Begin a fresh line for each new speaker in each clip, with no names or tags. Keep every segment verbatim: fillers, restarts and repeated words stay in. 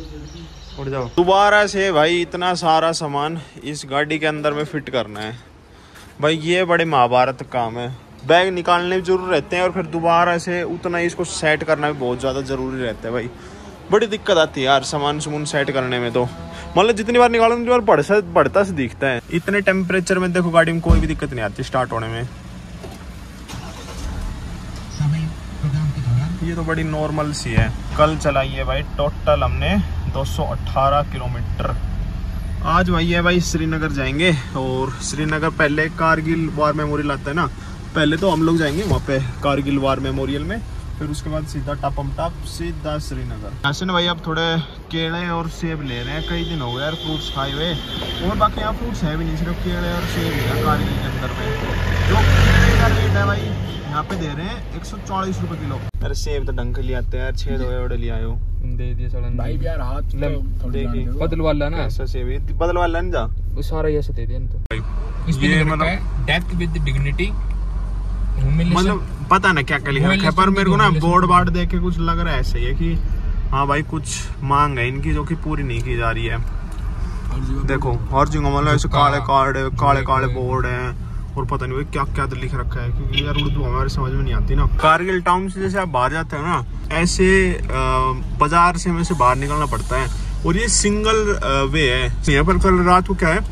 उठ जाओ। दोबारा से भाई इतना सारा सामान इस गाड़ी के अंदर में फिट करना है भाई, ये बड़े महाभारत काम है। बैग निकालने भी जरूर रहते हैं और फिर दोबारा से उतना ही इसको सेट करना भी बहुत ज़्यादा ज़रूरी रहता है भाई। बड़ी दिक्कत आती है यार सामान सामान सेट करने में, तो मतलब जितनी बार निकालो उतनी बार बढ़ता बढ़ता से दिखता है। इतने टेम्परेचर में देखो गाड़ी में कोई भी दिक्कत नहीं आती स्टार्ट होने में। ये तो बड़ी नॉर्मल सी है। कल चलाई है भाई टोटल हमने दो सौ अठारह किलोमीटर। आज भाई है भाई श्रीनगर जाएंगे, और श्रीनगर पहले कारगिल वार मेमोरियल आता है ना, पहले तो हम लोग जाएंगे वहाँ पे कारगिल वार मेमोरियल में, फिर उसके बाद सीधा टपम टप सीधा श्रीनगर। यहाँ से ना भाई अब थोड़े केले और सेब ले रहे हैं, कई दिन हो गए यार फ्रूट्स खाए हुए, और बाकी यहाँ फ्रूट्स है भी नहीं, सिर्फ केले और सेब है कारगिल के अंदर में। जो केले का रेट है भाई यहाँ पे दे रहे हैं एक सौ चालीस रुपए किलो। अरे सेब तो ढंग के लिए आते हैं यार, छह दो ओडे ले आयो दे दिए सड़न भाई यार हाथ देखिए बदल वाला ना, ऐसा सेब बदल वाला ना जा वो सारा ऐसे दे दिया तो ये मतलब डेथ विद डिग्निटी, मतलब पता ना क्या क्या लिखा है, पर मेरे को ना बोर्ड बार्ड देख के कुछ लग रहा है ऐसे ही है कि हाँ भाई कुछ मांग है इनकी जो कि पूरी नहीं की जा रही है। देखो हर जगह मतलब ऐसे काले काले काले काले बोर्ड हैं और पता नहीं भाई क्या क्या तो लिख रखा है, क्योंकि यार उर्दू हमारे समझ में नहीं आती ना। कारगिल टाउन से जैसे आप बाहर जाते हो ना, ऐसे बाजार से हमें से बाहर निकलना पड़ता है, और ये सिंगल वे है। यहाँ पर कल रात को क्या है,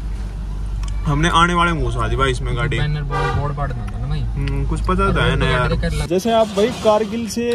हमने आने वाले मुँह सा दी भाई इसमें गाड़ी, बोर्ड पाड़ देना ना भाई, कुछ पता तो है ना यार। जैसे आप भाई कारगिल से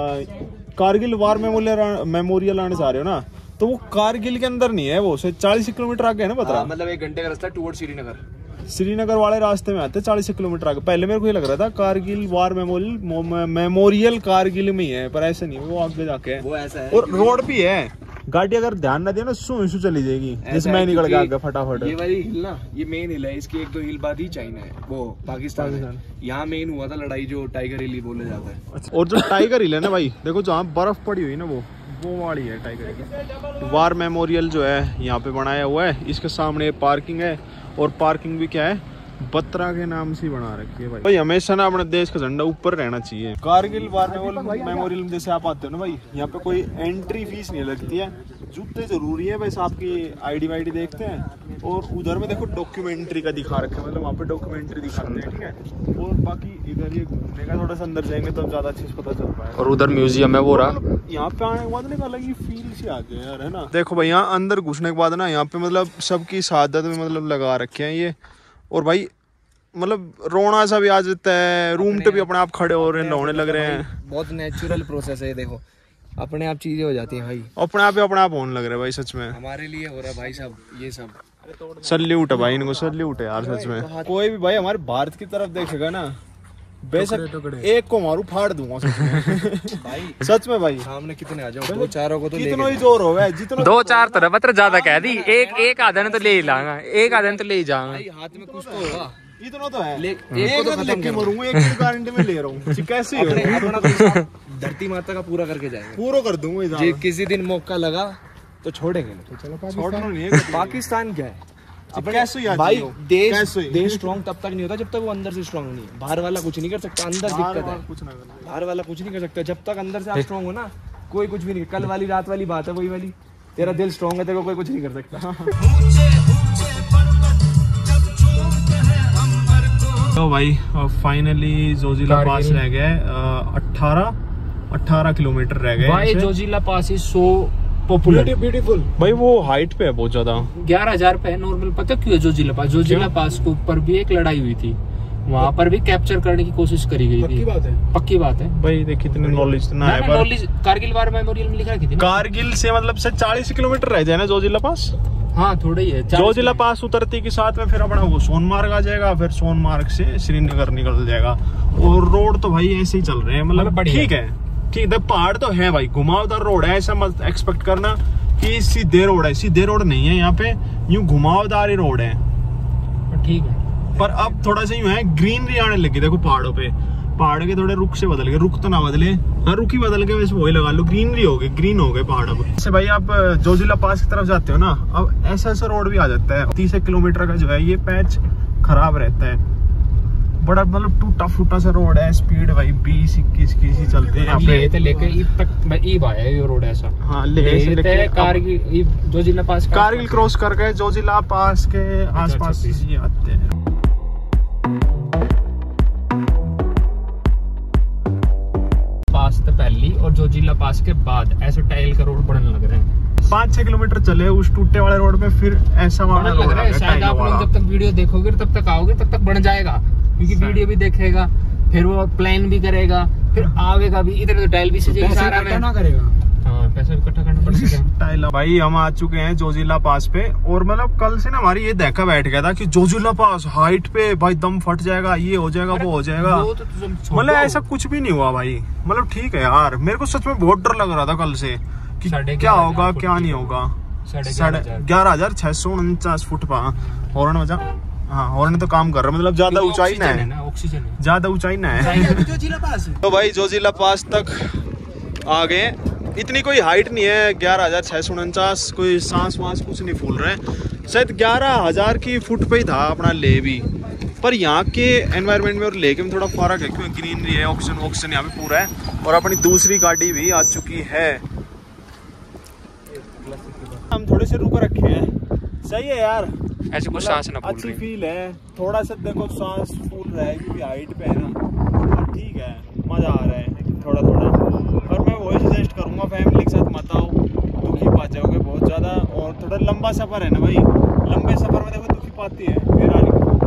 कारगिल वार मेमोरियल मेमोरियल आने जा रहे हो ना, तो वो कारगिल के अंदर नहीं है, वो चालीस किलोमीटर आगे है ना, पता मतलब एक घंटे का रास्ता टूवर्ड श्रीनगर। श्रीनगर वाले रास्ते में आते हैं चालीस किलोमीटर आगे। पहले मेरे को ये लग रहा था Kargil war memorial memorial Kargil में ही है, पर ऐसा नहीं, वो आगे जाके है, वो ऐसा है। और रोड भी है, गाड़ी अगर ध्यान न दिया ना सु सु चली जाएगी, जिसमें निकल गया आगे फटाफट। ये वाली हिल ना, ये मेन हिल है, इसकी एक दो हिल बाद ही चाइना है, वो पाकिस्तान है। यहाँ मेन हुआ था लड़ाई, जो टाइगर हिल बोला जाता है। अच्छा। और जो टाइगर हिल है ना भाई, देखो जहाँ बर्फ पड़ी हुई ना, वो वो वाली है टाइगर हिल। वार मेमोरियल जो है यहाँ पे बनाया हुआ है, इसके सामने पार्किंग है, और पार्किंग भी क्या है बत्रा के नाम से बना रखी है भाई। भाई हमेशा ना अपने देश का झंडा ऊपर रहना चाहिए। कारगिल वार मेमोरियल में जैसे आप आते हो ना भाई, यहाँ पे कोई एंट्री फीस नहीं लगती है, जूते जरूरी है, बस आपकी आईडी वाईडी देखते हैं, और उधर में देखो डॉक्यूमेंट्री का दिखा रखा है, मतलब वहाँ पे डॉक्यूमेंट्री दिखाते हैं, ठीक है। और बाकी इधर ये घूमने का थोड़ा सा अंदर जाएंगे तो ज्यादा अच्छे से पता चल पाएगा। और उधर म्यूजियम है वो रहा, यहाँ पे आने के बाद ना अलग ही फील सी आती है यार, है ना। देखो भाई यहाँ अंदर घुसने के बाद ना, यहाँ पे मतलब सबकी शहादत में मतलब लगा रखे हैं ये, और भाई मतलब रोना सा भी आ जाता है, रूम पे भी अपने आप खड़े हो रहे हैं, रोने लग रहे हैं। बहुत नेचुरल प्रोसेस है, देखो अपने आप चीजें हो जाती हैं भाई, अपने आप ही अपने आप होने लग रहे हैं भाई, सच में हमारे लिए हो रहा है भाई साहब ये सब। सल्यूट है भाई इनको, सल्यूट है यार सच में। कोई भी भाई हमारे भारत की तरफ देखेगा ना, बेशक एक को मारू फाड़ दूंगा सच में भाई, सच में भाई। सामने कितने आ जाओ, दो चारों को तो कितना ही जोर होगा, जितना दो चार तो मतलब ज्यादा कह दी, एक एक आधा ने तो ले ही लाऊंगा, एक आधा ने तो ले ही जाऊंगा, हाथ में कुछ तो होगा, इतना तो है। एक को लेके मरूंगा, एक की गारंटी में ले रहा हूँ, कैसे हो धरती माता का पूरा करके जाएंगे, पूरा कर दूंगा। किसी दिन मौका लगा तो छोड़ेंगे, तो चलो छोड़ना नहीं है। पाकिस्तान क्या है कैसे भाई, देश देश स्ट्रॉन्ग तब तक नहीं होता जब तक वो अंदर से स्ट्रॉन्ग नहीं है। बाहर वाला कुछ नहीं कर सकता, अंदर दिक्कत है, कुछ ना बाहर वाला कुछ नहीं कर सकता, जब तक अंदर से आप स्ट्रॉन्ग हो ना, कोई कुछ भी नहीं। कल वाली रात वाली बात है, वही वाली, तेरा दिल स्ट्रॉन्ग है, तेरे को कोई कुछ नहीं कर सकता। तो भाई फाइनली जोजिला पास रह गए, अठारह अठारह किलोमीटर रह गए भाई। Zojila pass is so popular, beautiful भाई, वो हाइट पे है बहुत ज्यादा, ग्यारह हजार पे है नॉर्मल। पता क्यों है जोजिला पास? जोजिला पास के ऊपर भी एक लड़ाई हुई थी, वहाँ पर भी कैप्चर करने की कोशिश करी गई थी। पक्की बात है, पक्की बात है भाई। देख कितनी नॉलेज ना है, नॉलेज कारगिल वार मेमोरियल में लिखा रखी थी। कारगिल से मतलब से चालीस किलोमीटर रह जाए ना जोजिला पास, हाँ थोड़ा ही है। जोजिला पास उतरती के साथ में फिर अपना वो सोनमार्ग आ जाएगा, फिर सोनमार्ग से श्रीनगर निकल जाएगा। और रोड तो भाई ऐसे ही चल रहे हैं, मतलब ठीक है, ठीक है। पहाड़ तो है भाई, घुमावदार रोड है, ऐसा मत एक्सपेक्ट करना कि सीधे रोड है, सीधे रोड नहीं है यहाँ पे, यूं घुमावदार ही रोड है, ठीक है। पर अब थोड़ा सा यूं है, ग्रीनरी आने लगी, देखो पहाड़ों पे, पहाड़ के थोड़े रुख से बदल गए, रुख तो ना बदले, हाँ रुख ही बदल गए, वैसे वही लगा लो, ग्रीनरी हो गई, ग्रीन हो गए पहाड़। अब जैसे भाई आप जोजिला पास की तरफ जाते हो ना, अब ऐसा ऐसा रोड भी आ जाता है, तीस किलोमीटर का जो है ये पैच खराब रहता है, बड़ा मतलब टूटा फूटा सा रोड है, स्पीड भाई बीस इक्कीस की ही चलते हैं यहाँ पे।
ले लेके ईब तक ईब आया ये रोड ऐसा।
हाँ ले से लेके
कारगिल जो जिला पास
कारगिल क्रॉस करके जो जिला पास के आसपास ये आते हैं।
पास तो पहली और जो जिला पास के बाद ऐसे टाइल का रोड बनने लग रहे हैं।
पाँच छह किलोमीटर चले उस टूटे वाले रोड पे, फिर ऐसा वाला
लग रहा है। शायद आप लोग जब तक वीडियो देखोगे तब तक आओगे तब तक बन जाएगा, क्योंकि वीडियो भी देखेगा, फिर वो प्लान भी करेगा, फिर आवेगा भी, इधर तो टाइल भी सजेगा, सारा ना करेगा। हाँ पैसा इकट्ठा करना पड़ेगा।
टाइल भाई हम आ चुके हैं जोजिला पास पे, और मतलब कल से ना हमारी ये देखा बैठ गया था कि जोजिला पास हाइट पे भाई दम फट जाएगा, ये हो जाएगा वो हो जाएगा, मतलब ऐसा कुछ भी नहीं हुआ भाई। मतलब ठीक है यार, मेरे को सच में बहुत डर लग रहा था कल से कि क्या होगा क्या नहीं होगा। साढ़े ग्यारह हजार छह सौ उनचास फुट पा हॉर्न बजा। हाँ हॉर्न तो काम कर रहा है, मतलब ज्यादा ऊंचाई ना है, ज्यादा ऊंचाई ना है। तो भाई जोजिला पास तक आ गए, इतनी कोई हाइट नहीं है, ग्यारह हजार छह सौ उनचास, कोई सांस वास कुछ नहीं फूल रहे। शायद ग्यारह हजार की फुट पे ही था अपना ले भी, पर यहाँ के एनवायरनमेंट में और ले के में थोड़ा फर्क है, क्योंकि ग्रीनरी है, ऑक्सीजन ऑक्सीजन यहाँ पे पूरा है। और अपनी दूसरी गाड़ी भी आ चुकी है, हम थोड़े से रुक रखे हैं। सही है यार,
ऐसे कुछ सांस ना फूल
अच्छी फील है, थोड़ा सा देखो सांस फूल रहा है क्योंकि हाइट पे है ना, ठीक है मजा आ रहा है थोड़ा थोड़ा। और मैं वही सजेस्ट करूंगा फैमिली के साथ मत आओ, दुखी पा जाओगे बहुत ज्यादा। और थोड़ा लंबा सफर है ना भाई, लंबे सफर में देखो दुखी पाती है मेरा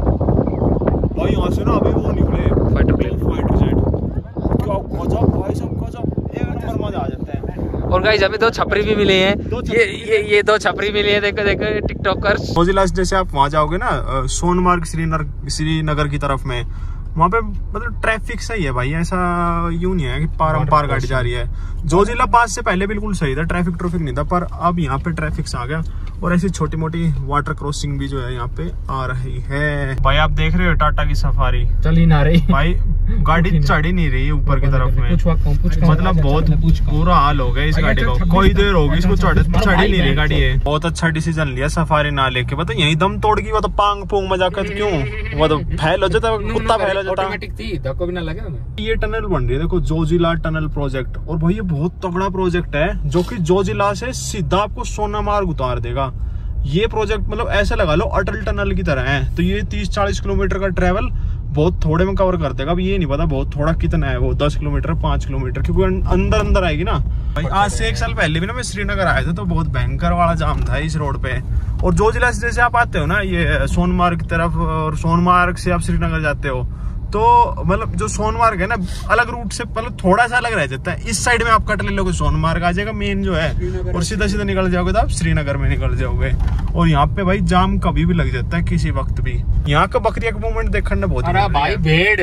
भाई। यहाँ से ना अभी वो निकले फाइटर प्लेन, फाइटर जेट, क्या गजब भाई सब गजब, एक नंबर मजा आ जाता है।
और गाइस अभी दो छपरी भी मिले हैं, ये ये ये दो छपरी मिले हैं, देखो देखो टिकटॉकर्स।
जोजिला जैसे आप वहाँ जाओगे ना सोनमार्ग श्रीनगर श्रीनगर की तरफ में, वहाँ पे मतलब ट्रैफिक सही है भाई, ऐसा यूं नहीं है कि पार पार गाड़ी जा रही है। जोजिला पास से पहले बिल्कुल सही था, ट्रैफिक ट्रैफिक नहीं था, पर अब यहाँ पे ट्रैफिक आ गया। और ऐसी छोटी मोटी वाटर क्रॉसिंग भी जो है यहाँ पे आ रही है। भाई आप देख रहे हो टाटा की सफारी
चल ही ना रही
भाई, गाड़ी चढ़ ही नहीं रही ऊपर की तरफ में, मतलब बहुत बुरा हाल हो गया इस गाड़ी को। कोई देर होगी इसको चढ़ चढ़ ही नहीं रही गाड़ी है। बहुत अच्छा डिसीजन लिया सफारी ना लेके, पता यही दम तोड़ गई वो तो, पांग पूंग में जाकर क्यों वो तो फैल हो जाता, कुत्ता फैल हो जाता।
ऑटोमेटिक थी, धक्का भी ना लगे हमें।
ये टनल बन रही है देखो, जोजिला टनल प्रोजेक्ट, और भाई ये बहुत तगड़ा प्रोजेक्ट है जो कि जोजिला से सीधा आपको सोनामार्ग उतार देगा। ये प्रोजेक्ट मतलब ऐसा लगा लो अटल टनल की तरह है। तो ये तीस चालीस किलोमीटर का ट्रेवल बहुत थोड़े में कवर कर देगा। अब ये नहीं पता बहुत थोड़ा कितना है वो, दस किलोमीटर पांच किलोमीटर, क्योंकि अंदर अंदर आएगी ना भाई। आज से एक साल पहले भी ना मैं श्रीनगर आया था, तो बहुत भयंकर वाला जाम था इस रोड पे। और जोजिला से जैसे आप आते हो ना ये सोनमार्ग की तरफ, और सोनमार्ग से आप श्रीनगर जाते हो, तो मतलब जो सोनमार्ग है ना अलग रूट से मतलब थोड़ा सा अलग रह जाता है। इस साइड में आप कट ले लोगे सोनमार्ग आ जाएगा मेन जो है, और सीधा सीधा निकल जाओगे तो आप श्रीनगर में निकल जाओगे। और यहाँ पे भाई जाम कभी भी लग जाता है, किसी वक्त भी। यहाँ का बकरिया का मूवमेंट देखने बहुत
भाई भेड़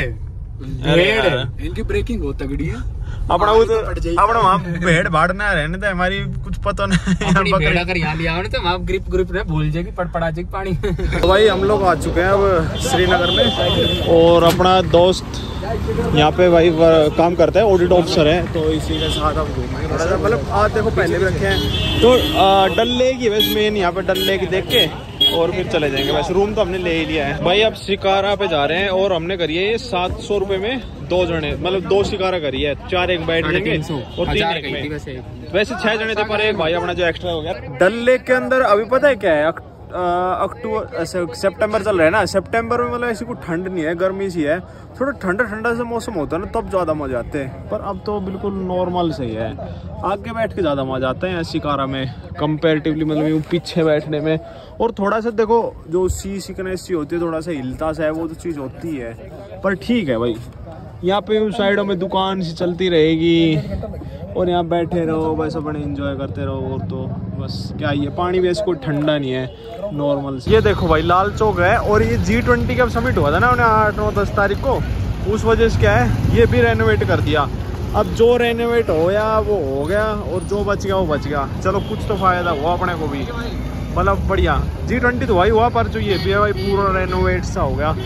भेड़ इनकी ब्रेकिंग बहुत तगड़ी है।
अपना वो तो अपना वहाँ भेड़ भाड़ ना रहने तो हमारी कुछ पता नहीं।
भेड़ अगर यहाँ लिया तो वहाँ ग्रिप ग्रिप ने भूल जाएगी, पड़पड़ा जाएगी पानी।
तो भाई हम लोग आ चुके हैं अब श्रीनगर में, और अपना दोस्त यहाँ पे भाई काम करता है, ऑडिट ऑफिसर है, तो इसी के साथ हम घूमेंगे थोड़ा सा। मतलब आज देखो पहले भी रखे हैं, तो डल लेक ही वैसे मेन यहाँ पे डल लेक देख के और फिर चले जाएंगे। वैसे रूम तो हमने ले ही लिया है भाई। अब शिकारा पे जा रहे हैं, और हमने करी है ये सात सौ रुपए में दो जने, मतलब दो शिकारा करी है, चार एक बैठ जाएंगे और तीन एक में। वैसे छह जने थे, पर एक भाई अपना जो एक्स्ट्रा हो गया। डल लेक के अंदर अभी पता है क्या है, अक्टूबर सितंबर चल रहा है ना, सितंबर में मतलब ऐसी कोई ठंड नहीं है, गर्मी सी है, थोड़ा ठंडा ठंडा सा मौसम होता है ना, तब ज़्यादा मजा आते हैं। पर अब तो बिल्कुल नॉर्मल सही है, आगे बैठ के ज़्यादा मजा आता है शिकारा में कंपेरेटिवली, मतलब यूँ पीछे बैठने में। और थोड़ा सा देखो जो सी सिकनेस सी होती है, थोड़ा सा हिलता सा है, वो तो चीज़ होती है, पर ठीक है भाई। यहाँ पे साइडों में दुकान सी चलती रहेगी, और यहाँ बैठे रहो बस अपने एंजॉय करते रहो। और तो बस क्या, ये पानी भी इसको ठंडा नहीं है, नॉर्मल। ये देखो भाई लाल चौक है, और ये जी ट्वेंटी का समिट हुआ था ना उन्हें आठ नौ दस तारीख को, उस वजह से क्या है ये भी रेनोवेट कर दिया। अब जो रेनोवेट हो गया वो हो गया, और जो बच गया वो बच गया। चलो कुछ तो फायदा हुआ अपने को भी, मतलब बढ़िया। जी ट्वेंटी तो भाई हुआ, पर जो ये भी है भाई पूरा रेनोवेट सा हो गया।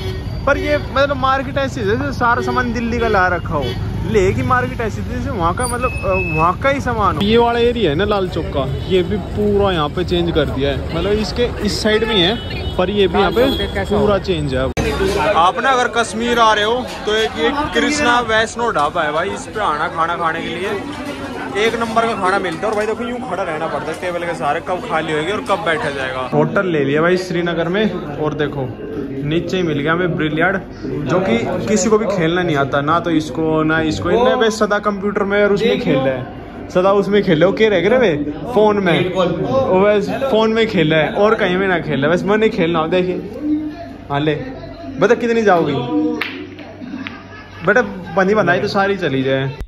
पर ये मतलब मार्केट ऐसी है जैसे सारा सामान दिल्ली का ला रखा हो, लेकिन मार्केट ऐसी थी जैसे वहाँ का मतलब वहाँ का ही सामान हो। ये वाला एरिया है ना लाल चौक का, ये भी पूरा यहाँ पे चेंज कर दिया है, मतलब इसके इस साइड में है पर ये भी यहाँ पे पूरा चेंज है। आप ना अगर कश्मीर आ रहे हो तो एक ये कृष्णा वैष्णो ढाबा है भाई, इस पे आना खाना खाने के लिए, एक नंबर का खाना मिलता है। और भाई देखो यूँ खड़ा रहना पड़ता है टेबल के सारे, कब खाली होगी और कब बैठा जाएगा। होटल ले लिया भाई श्रीनगर में, और देखो नीचे ही मिल गया हमें ब्रिलियर्ड, जो कि किसी को भी खेलना नहीं आता, ना तो इसको ना इसको, इनने बस सदा कंप्यूटर में और उसमें खेल रहा है, सदा उसमें खेल रहे हो क्या रह गए फोन में, वो बस फोन में खेल रहा है और कहीं में ना खेल रहा है, बस मैं नहीं खेलना। देखिए हाँ ले बता कितनी जाओगी बेटा, बनी बनाई तो सारी चली जाए।